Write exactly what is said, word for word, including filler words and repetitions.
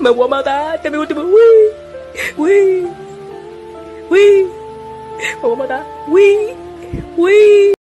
Me voy a matar. Este es mi último. Uy. Uy. Uy. Me voy a matar. Uy. Uy.